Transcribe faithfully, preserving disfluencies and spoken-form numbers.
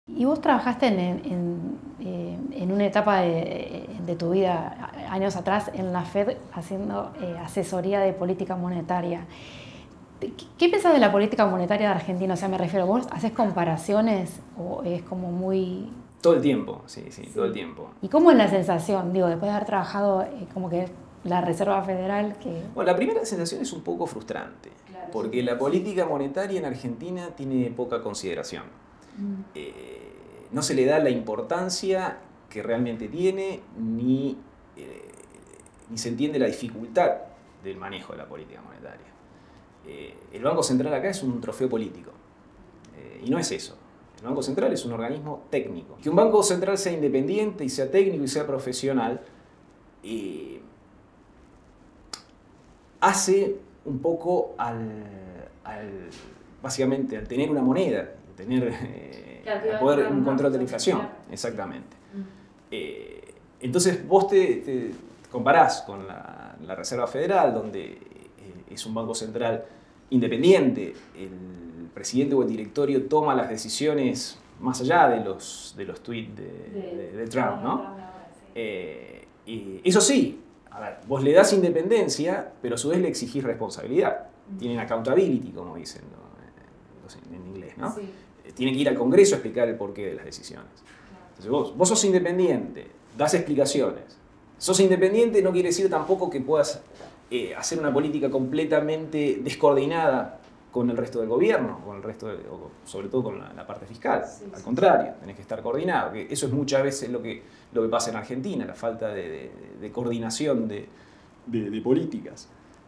Y vos trabajaste en, en, en, en una etapa de, de tu vida, años atrás, en la Fed, haciendo eh, asesoría de política monetaria. ¿Qué pensás de la política monetaria de Argentina? O sea, me refiero, ¿vos haces comparaciones o es como muy...? Todo el tiempo, sí, sí, sí, todo el tiempo. ¿Y cómo es la sensación, digo, después de haber trabajado eh, como que la Reserva Federal? Que... Bueno, la primera sensación es un poco frustrante, claro, porque sí, la política monetaria en Argentina tiene poca consideración. Mm. Eh, no se le da la importancia que realmente tiene, ni, eh, ni se entiende la dificultad del manejo de la política monetaria. Eh, el Banco Central acá es un trofeo político, eh, y no es eso. El Banco Central es un organismo técnico. Que un Banco Central sea independiente y sea técnico y sea profesional, eh, hace un poco al, al, básicamente, al tener una moneda, tener eh, al poder un control de la inflación, exactamente. Eh, entonces vos te, te comparás con la, la Reserva Federal, donde eh, es un banco central independiente, el presidente o el directorio toma las decisiones más allá de los, de los tweets de, de, de Trump, ¿no? Eh, y eso sí, a ver, vos le das independencia, pero a su vez le exigís responsabilidad. Tienen accountability, como dicen, ¿no? En inglés, ¿no? Sí. Tienen que ir al Congreso a explicar el porqué de las decisiones. Entonces vos, vos sos independiente, das explicaciones. Sos independiente no quiere decir tampoco que puedas eh, hacer una política completamente descoordinada con el resto del gobierno, con el resto de, o sobre todo con la, la parte fiscal. Sí, Al sí. contrario, tenés que estar coordinado. Que eso es muchas veces lo que, lo que pasa en Argentina, la falta de, de, de coordinación de, de, de políticas.